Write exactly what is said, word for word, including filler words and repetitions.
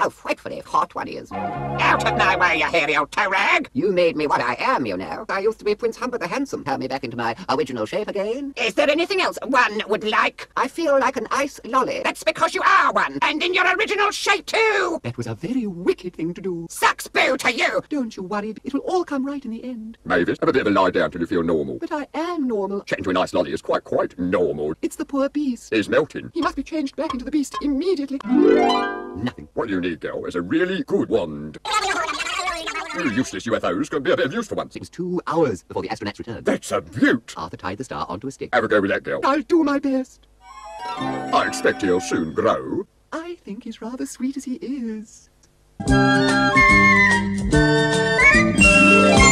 How frightfully hot one is. Out of my way, you hairy old toe rag! You made me what I am, you know. I used to be Prince Humbert the Handsome. Turn me back into my original shape again. Is there anything else one would like? I feel like an ice lolly. That's because you are one, and in your original shape too! That was a very wicked thing to do. Sucks boo to you! Don't you worry, it will all come right in the end. Mavis, have a bit of a lie down till you feel normal. But I am normal. Chatting to a nice lolly is quite, quite normal. It's the poor beast. He's melting. He must be changed back into the beast immediately. Nothing. What you need, girl, is a really good wand. You useless U F Os can be a bit of use for once. It was two hours before the astronauts returned. That's a beaut. Arthur tied the star onto a stick. Have a go with that, girl. I'll do my best. I expect he'll soon grow. I think he's rather sweet as he is.